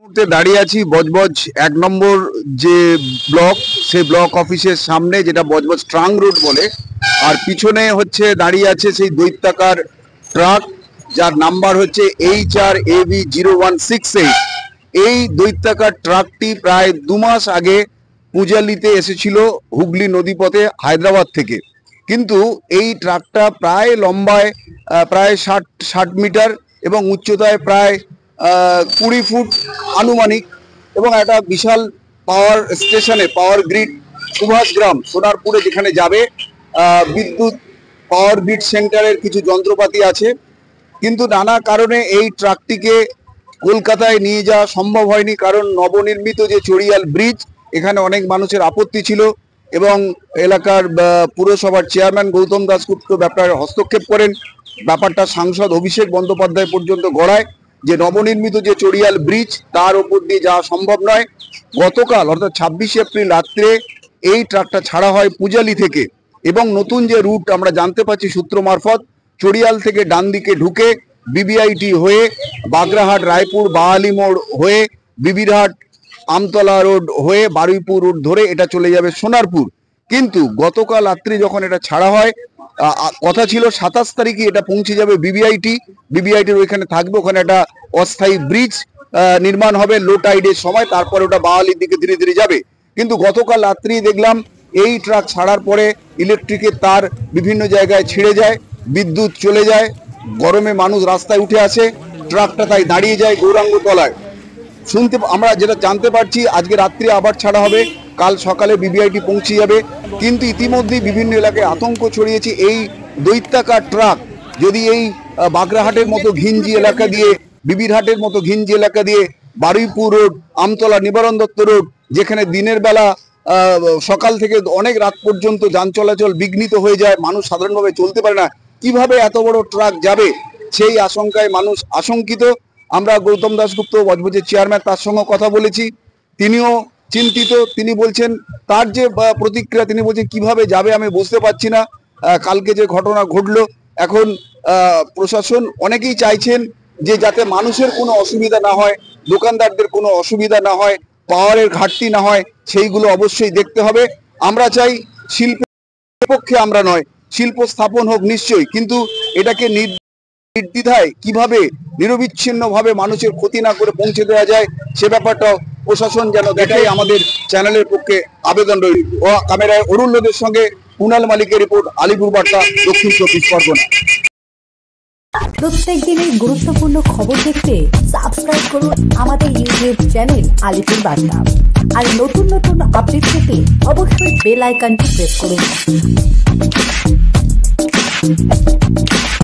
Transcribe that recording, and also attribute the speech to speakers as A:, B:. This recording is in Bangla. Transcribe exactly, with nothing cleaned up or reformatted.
A: মুহূর্তে দাঁড়িয়ে আছি বজবজ এক নম্বর যে ব্লক, সেই ব্লক অফিসের সামনে, যেটা বজবজ ট্রাং রোড বলে। আর পিছনে হচ্ছে দাঁড়িয়ে আছে সেই দৈত্যাকার ট্রাক, যার নাম্বার হচ্ছে H R A V zero one six eight. এই দৈত্যাকার ট্রাকটি প্রায় দু মাস আগে পূজালিতে এসেছিল হুগলি নদীপথে হায়দ্রাবাদ থেকে। কিন্তু এই ট্রাকটা প্রায় লম্বায় প্রায় ষাট ষাট মিটার এবং উচ্চতায় প্রায় কুড়ি ফুট আনুমানিক, এবং একটা বিশাল পাওয়ার স্টেশনে, পাওয়ার গ্রিড সুভাষগ্রাম সোনারপুরে যেখানে যাবে, বিদ্যুৎ পাওয়ার গ্রিড সেন্টারের কিছু যন্ত্রপাতি আছে। কিন্তু নানা কারণে এই ট্রাকটিকে কলকাতায় নিয়ে যাওয়া সম্ভব হয়নি, কারণ নবনির্মিত যে চড়িয়াল ব্রিজ, এখানে অনেক মানুষের আপত্তি ছিল এবং এলাকার পুরসভার চেয়ারম্যান গৌতম দাশগুপ্ত ব্যাপারে হস্তক্ষেপ করেন। ব্যাপারটা সাংসদ অভিষেক বন্দ্যোপাধ্যায় পর্যন্ত গড়ায় যে নবনির্মিত যে চড়িয়াল ব্রিজ, তার ওপর দিয়ে যাওয়া সম্ভব নয়। গতকাল অর্থাৎ ছাব্বিশে এপ্রিল রাত্রে এই ট্রাকটা ছাড়া হয় পূজালি থেকে, এবং নতুন যে রুট আমরা জানতে পাচ্ছি সূত্র মারফত, চড়িয়াল থেকে ডান দিকে ঢুকে বিবিআইটি হয়ে বাগরাহাট রায়পুর বাহালি মোড় হয়ে বিবিরহাট আমতলা রোড হয়ে বারুইপুর রোড ধরে এটা চলে যাবে সোনারপুর। কিন্তু গতকাল রাত্রি যখন এটা ছাড়া হয়, কথা ছিল সাতাশ তারিখে এটা পৌঁছে যাবে বিবিআইটি, বিবিআইটির ওইখানে থাকবে, ওখানে একটা অস্থায়ী ব্রিজ নির্মাণ হবে লো টাইডের সময়, তারপরে ওটা বাওয়ালির দিকে ধীরে ধীরে যাবে। কিন্তু গতকাল রাত্রি দেখলাম এই ট্রাক ছাড়ার পরে ইলেকট্রিকের তার বিভিন্ন জায়গায় ছিঁড়ে যায়, বিদ্যুৎ চলে যায়, গরমে মানুষ রাস্তায় উঠে আসে, ট্রাকটা তাই দাঁড়িয়ে যায় গৌরাঙ্গ তলায়। শুনতে আমরা যেটা জানতে পারছি, আজকে রাত্রি আবার ছাড়া হবে, কাল সকালে বিবিআইটি পৌঁছে যাবে। কিন্তু ইতিমধ্যেই বিভিন্ন এলাকায় আতঙ্ক ছড়িয়েছে। এই দৈত্যাকার ট্রাক যদি এই বাগরাহাটের মতো ঘিঞ্জি এলাকা দিয়ে, বিবিরহাটের মতো ঘিঞ্জি এলাকা দিয়ে বারুইপুর রোড, আমতলা নিবারণ দত্ত রোড, যেখানে দিনের বেলা সকাল থেকে অনেক রাত পর্যন্ত যান চলাচল বিঘ্নিত হয়ে যায়, মানুষ সাধারণভাবে চলতে পারে না, কিভাবে এত বড় ট্রাক যাবে, সেই আশঙ্কায় মানুষ আশঙ্কিত। আমরা গৌতম দাশগুপ্ত বজবজের চেয়ারম্যান, তার সঙ্গে কথা বলেছি, তিনিও চিন্তিত। তিনি বলছেন তার যে প্রতিক্রিয়া, তিনি বলছেন কিভাবে যাবে আমি বুঝতে পারছি না। কালকে যে ঘটনা ঘটলো, এখন প্রশাসন অনেকেই চাইছেন যে যাতে মানুষের কোনো অসুবিধা না হয়, দোকানদারদের কোনো অসুবিধা না হয়, পাওয়ারের ঘাটতি না হয়, সেইগুলো অবশ্যই দেখতে হবে। আমরা চাই শিল্পের পক্ষে আমরা নয়, শিল্প স্থাপন হোক নিশ্চয়ই, কিন্তু এটাকে নির্দ্বিধায় কিভাবে নিরবিচ্ছিন্নভাবে মানুষের ক্ষতি না করে পৌঁছে দেওয়া যায়, সে ব্যাপারটা প্রশাসন যেন দেখে, আমাদের চ্যানেলের পক্ষে আবেদন রইল। ও ক্যামেরায় অরুণ লোদের সঙ্গে কুণাল মালিকের রিপোর্ট, আলিপুর বার্তা, দক্ষিণ চব্বিশ পরগনা।
B: প্রত্যেক দিনের গুরুত্বপূর্ণ খবর দেখতে সাবস্ক্রাইব করুন আমাদের ইউটিউব চ্যানেল আলিপুর বার্তা। আর নতুন নতুন আপডেট পেতে অবশ্যই বেল আইকনটি প্রেস করুন।